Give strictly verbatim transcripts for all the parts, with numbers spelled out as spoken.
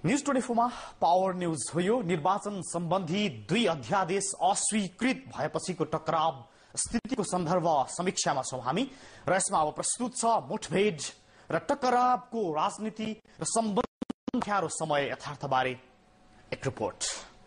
News चौबिस मा power news हो। यो निर्वाचन सम्बन्धी दुई अध्यादेश अस्वीकृत भएपछिको टकराव स्थितिको सन्दर्भ समीक्षामा छौं हामी र यसमा अब प्रस्तुत छ मुठभेड र टकरावको राजनीति र सम्बन्ध ख्यारो समय यथार्थबारे एक रिपोर्ट।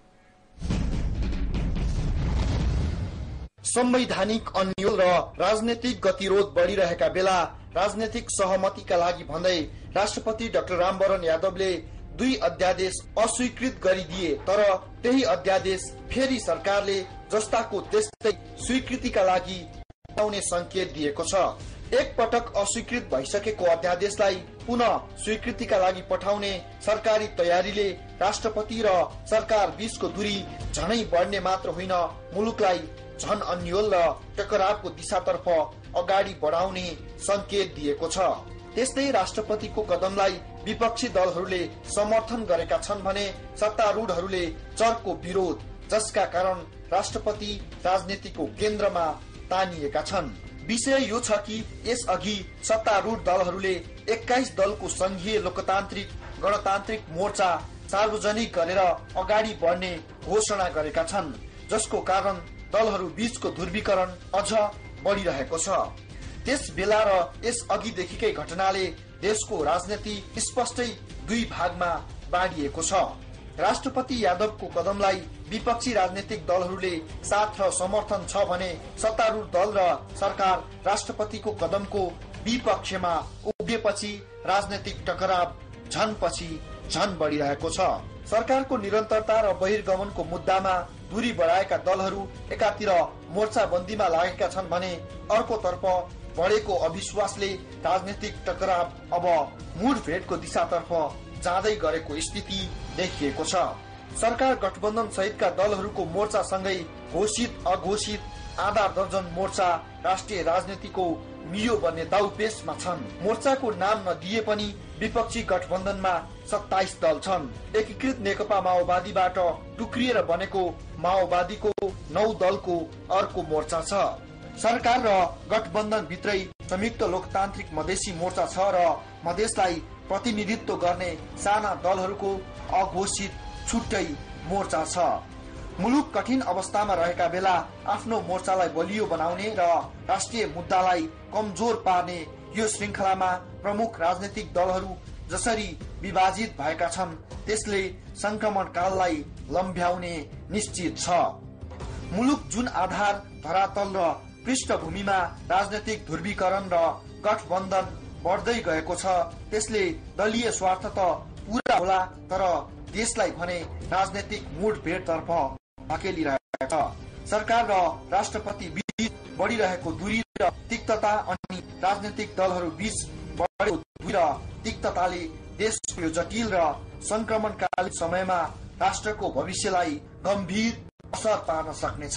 संवैधानिक अन्यल र राजनीतिक गतिरोध बढ़िरहेका बेला राजनीतिक सहमतिका लागि भन्दै राष्ट्रपति डाक्टर रामवरण यादवले दुई अध्यादेश अस्वीकृत गरिदिए, तर त्यही अध्यादेश फेरि सरकारले जस्ताको त्यस्तै स्वीकृतिका लागि पठाउने संकेत दिएको छ। एक पटक अस्वीकृत भइसकेको अध्यादेशलाई पुनः स्वीकृतिका लागि पठाउने सरकारी तयारीले राष्ट्रपति र सरकार बीचको दूरी झनै बढ्ने मात्र होइन, मुलुकलाई झन अन्यल र टकरावको दिशातर्फ अगाडि बढाउने संकेत दिएको छ। त्यस्तै राष्ट्रपतिको कदमलाई विपक्षी दलहरूले समर्थन गरेका छन् भने सत्तारूढहरूले चर्को विरोध, जसका कारण राष्ट्रपति राजनीतिको केन्द्रमा तानिएका छन्। विषय यो छ कि यसअघि सत्तारूढ दलहरूले एक्काइस दलको संघीय लोकतान्त्रिक गणतान्त्रिक मोर्चा सार्वजनिक गरेर अगाडि बढ्ने घोषणा गरेका छन्, जसको कारण दलहरू बीचको ध्रुवीकरण अझ बढ़िरहेको छ। त्यस बेला र यस अघिदेखिकै घटनाले देशको राजनीति स्पष्टै दुई भागमा बाँडिएको छ। राष्ट्रपति यादवको कदमलाई विपक्षी राजनीतिक दलहरूले साथ र समर्थन छ भने सत्तारूढ दल र सरकार राष्ट्रपतिको कदमको विपक्षमा उभिएपछि राजनीतिक टकराव झन पछि झन बढ़िरहेको छ। सरकारको निरन्तरता र बहिर्गमनको मुद्दामा दूरी बढ़ाएका दलहरू एकातिर मोर्चाबन्दीमा लागेका छन् भने अर्कोतर्फ बढेको अविश्वासले राजनीतिक टकराव अब मुठभेडको दिशातर्फ जाँदै गरेको स्थिति देखिएको छ। सरकार गठबन्धन सहितका दलहरूको मोर्चासँगै घोषित अघोषित आधा दर्जन मोर्चा राष्ट्रिय राजनीतिको मियो बन्ने दाउपेचमा छन्। मोर्चाको नाम नदिए पनि विपक्षी गठबन्धनमा सत्ताइस दल छन्। एकीकृत नेकपा माओवादीबाट टुक्रिएर बनेको माओवादीको नौ दलको अर्को मोर्चा छ। सरकार र गठबन्धन भित्रै संयुक्त लोकतान्त्रिक मधेसी मोर्चा छ र मधेसलाई प्रतिनिधित्व गर्ने साना दलहरूको अघोषित छुट्टै मोर्चा छ। मुलुक कठिन अवस्थामा रहेका बेला आफ्नो मोर्चालाई बलियो बनाउने र राष्ट्रिय मुद्दालाई कमजोर पार्ने यो श्रृंखलामा प्रमुख राजनीतिक दलहरू जसरी विभाजित भएका छन्, त्यसले संक्रमण काललाई लम्ब्याउने निश्चित छ। मुलुक जुन आधार धरातल र पृष्ठभूमिमा राजनीतिक ध्रुवीकरण र गठबन्धन बढ्दै गएको छ, त्यसले दलीय स्वार्थ त पूरा होला, तर देशलाई भने राजनीतिक मुठभेडतर्फ धकेलिरहेको छ। सरकार र राष्ट्रपति बीच बढ़िरहेको दूरी र तिक्तता अनि राजनीतिक दलहरू बीच बढ़ेको दूरी र तिक्तताले देशको यो जटिल र संक्रमणकालीन समयमा राष्ट्रको भविष्यलाई गम्भीर असर पार्न सक्नेछ।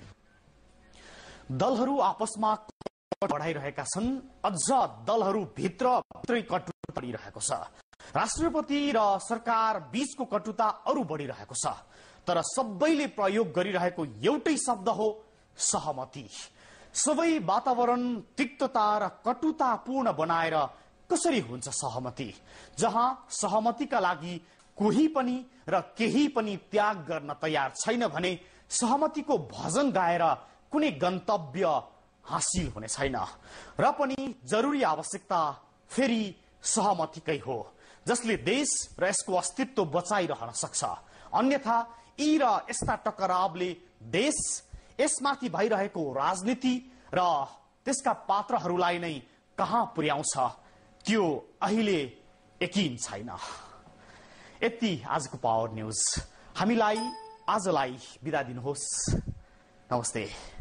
दलहरू आपसमा बढाइरहेका छन्, अझ दलहरू भित्र भित्रै कटुता बढिरहेको छ। राष्ट्रपति र सरकार बीचको कटुता अरू बढ़िरहेको छ, तर सबैले प्रयोग गरिरहेको एउटै शब्द हो सहमति। सबै वातावरण तिक्तता र कटुतापूर्ण बनाएर कसरी हुन्छ सहमति? जहाँ सहमतिका लागि कोही पनि र केही पनि त्याग गर्न तयार छैन भने सहमतिको भजन गाएर कुनै गन्तव्य हासिल हुने छैन। र पनि जरुरी आवश्यकता फेरि सहमतिकै हो, जसले देश र यसको अस्तित्व बचाइरहन सक्छ। अन्यथा यी र यस्ता टकरावले देश, यसमाथि भइरहेको राजनीति र त्यसका पात्रहरूलाई नै कहाँ पुर्याउँछ त्यो अहिले यकिन छैन। यति आजको पावर न्यूज। हामीलाई आजलाई बिदा दिनुहोस्। नमस्ते।